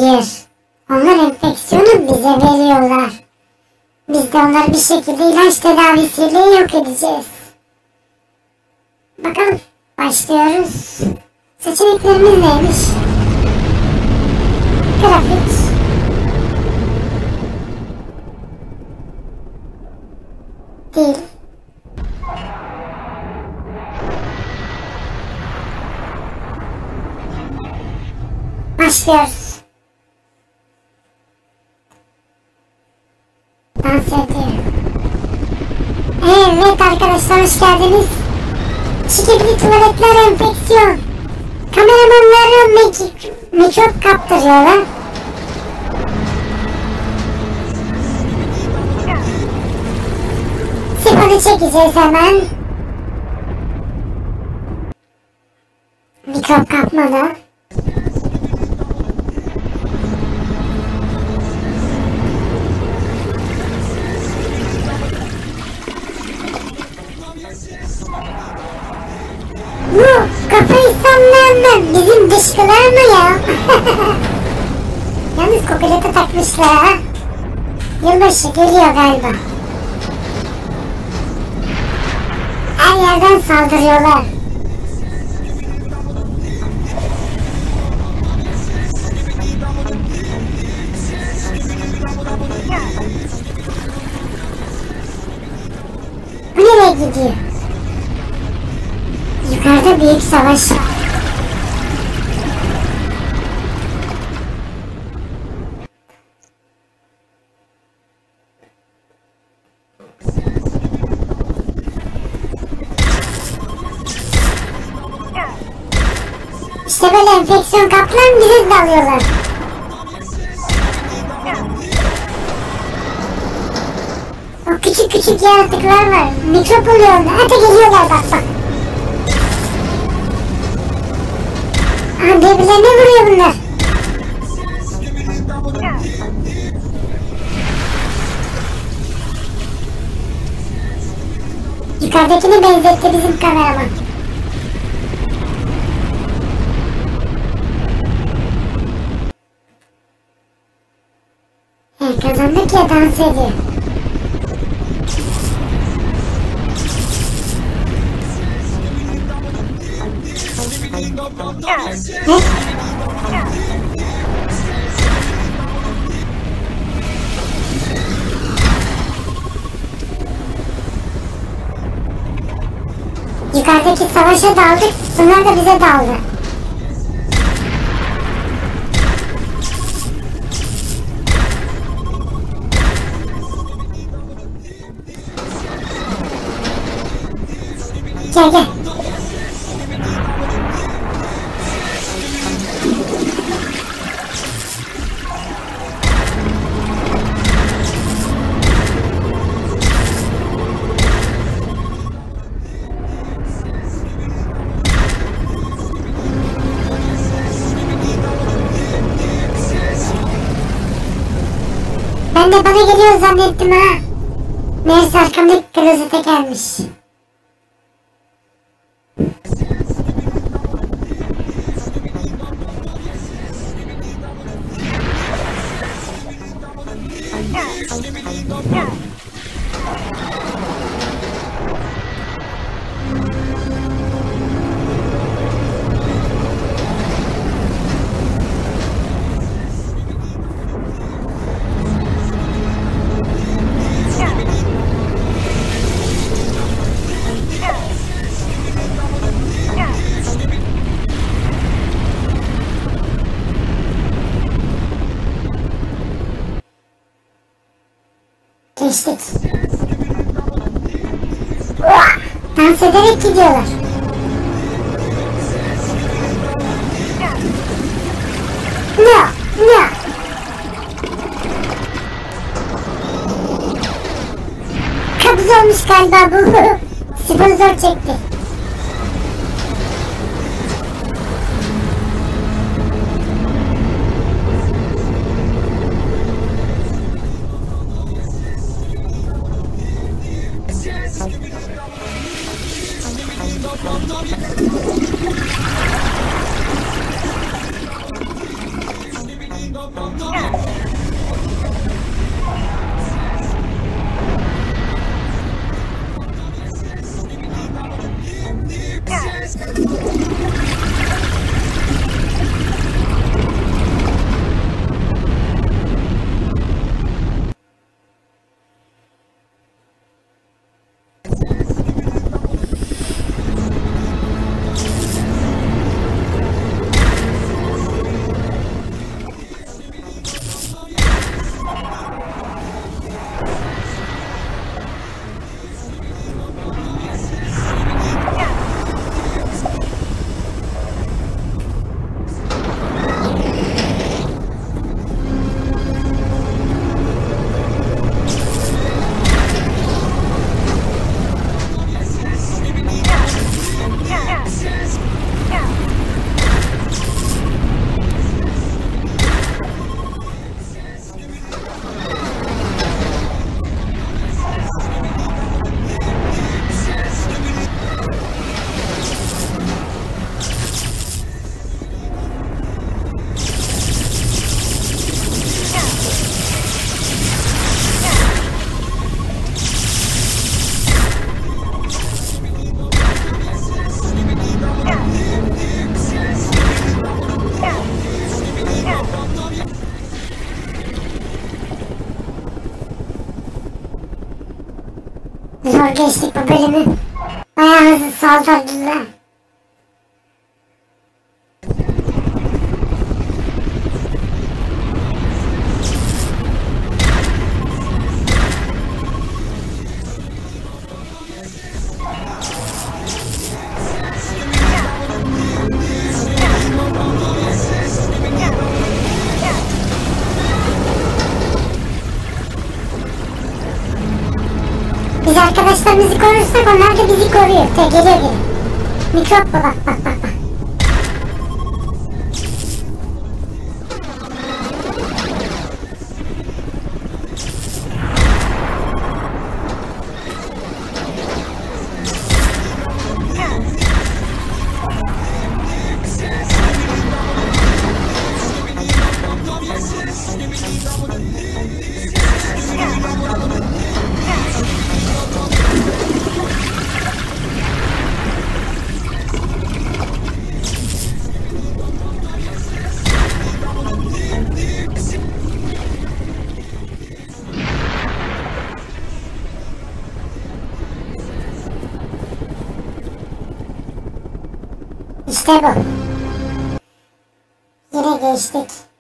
Hayır. Onlar enfeksiyonu bize veriyorlar. Biz de onları bir şekilde ilaç tedavisiyle yok edeceğiz. Bakalım. Başlıyoruz. Seçeneklerimiz neymiş? Grafik. Dil. Başlıyoruz. Dans ediyor. Evet arkadaşlar, hoş geldiniz. Şiketli tuvaletler enfeksiyon. Kameramanları mikrop kaptırıyorlar. Sifonu çekeceğiz hemen. Mikrop kapmadan. Bu kafayı sallayanlar bizim dışkılar mı ya? Yalnız kokulete takmışlar ha. Yılbaşı geliyor galiba. Her yerden saldırıyorlar. Bu nereye gidiyor? Yukarıda büyük savaş var. İşte böyle enfeksiyon kaplan bizi dalıyorlar. O küçük küçük yaratıklar var. Mikrop oluyor onda. Hadi geliyorlar bak bak. Aha, birbirlerine vuruyor bunlar. Yukarıdakini benzetti bizim kameraman. Kazandık ya, dans ediyor. Yukarıdaki savaşa daldık, bunlar da bize daldı. Gel gel. Ben de bana geliyor zannettim ha. Meğerse arkamdaki klozete gelmiş. Geçtik. Dans ederek gidiyorlar. No, no. Kabız olmuş galiba bu. Sponsor çekti. zor geçtik bu bölümü. Bayağı hızlı saldırdılar. Biz arkadaşlarımızı korursak onlar da bizi koruyor. Geliyor biri. Mikrop bu, bak bak bak bak. İşte bu. Yine geçtik.